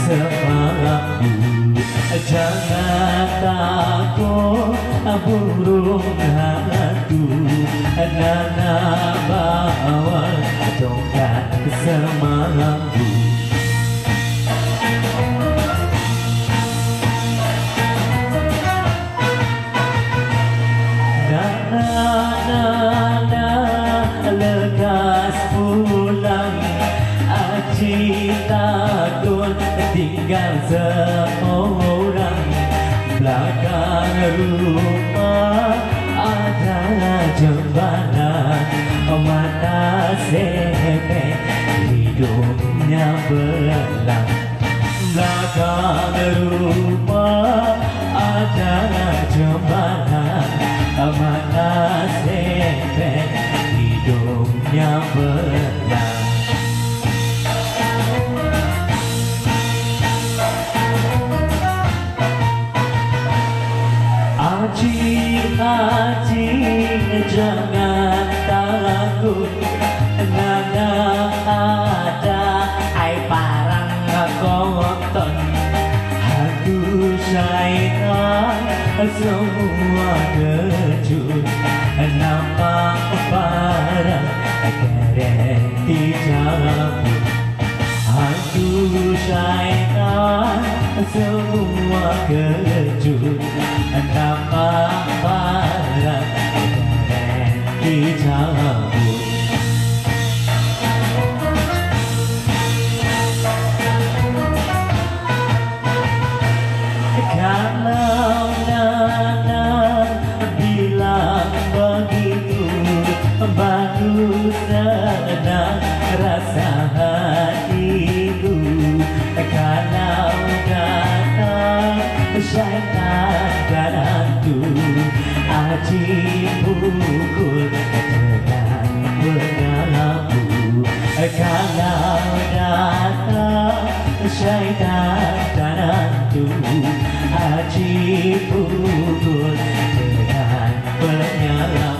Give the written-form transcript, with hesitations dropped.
semalammu. Jangan takut burung hantu, Nana bawa tongkat semalammu. Lekas pulang, Aci takut tinggal seorang. Belakang rumah ada jembatan, mana sepek hidupnya belang. Belakang rumah ada jembatan, mana sepek hidupnya belang. Aci, jangan takut, Nana ada ai parang konton. Hantu syaitan semua kejut, nampak parang garanti cabut. Hantu syaitan semua kejut, nampak parang garanti cabut. Kalau Nana bilang begitu, baru senang rasa hatiku. Kalau datang syaitan dan hantu, Aci pukul dengan menyapu. Kalau datang syaitan dan hantu, Aci pukul dengan menyala.